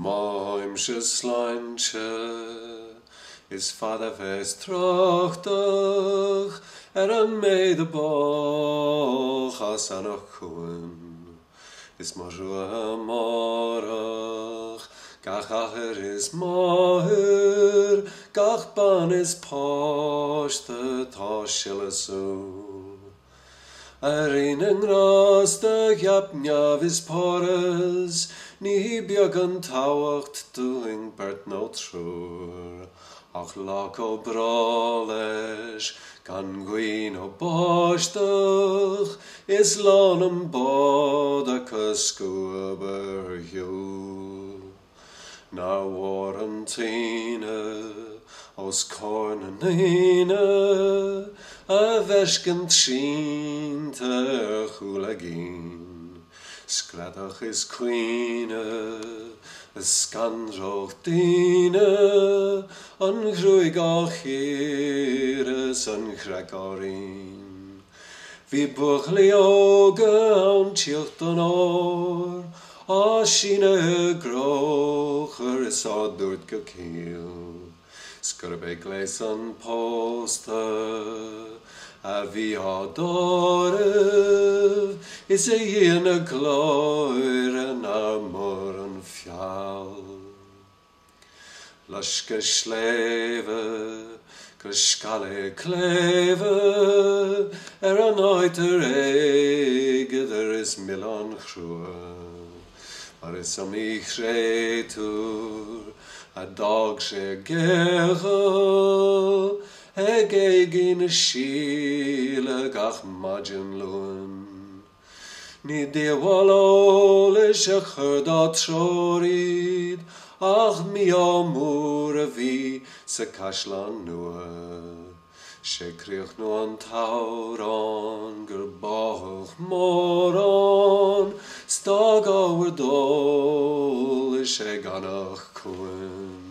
Moim slaintje is vader wees trachtig een medeboch as anach cuain is marua marach gach acher is mahir gach ban is poshte tashil so Erin rastig japnjav is porres Ni bjögn tawacht doing bert no trur Ach lak o bralesh Gan gwyn o bostach Is lanum boda cysgwber hiw Na warantine Os cornanine A veshken tshinte chulagin Skradach is cuain Skandroch dine An gruigach hires an chragorin Vi buchli oge an tiocht an or A shine grocher is a durt gekiel Skurbe gleis an poster A vi adorev is a yene gloir an amor an fjall. Laske sleve, skale kleve, an oiter ege, is milan chrua. Maar is am ich retur, a dag se gaeilge, Egin shile gach majin luan. Ni de walole shecher dat shorid, ach mi amur vi se kashlan nua. Shekrich nu an tauran, gerbach moran, stag our dol sheganach cuain.